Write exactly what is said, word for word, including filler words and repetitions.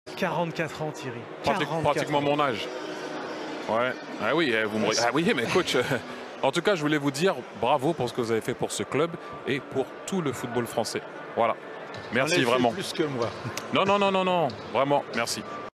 quarante-quatre ans, Thierry. Pratique, pratiquement mon âge. Ouais. Ah oui, vous me... ah oui, mais coach, en tout cas, je voulais vous dire bravo pour ce que vous avez fait pour ce club et pour tout le football français. Voilà. Merci vraiment. Plus que moi. Non, non, non, non, non. Vraiment, merci.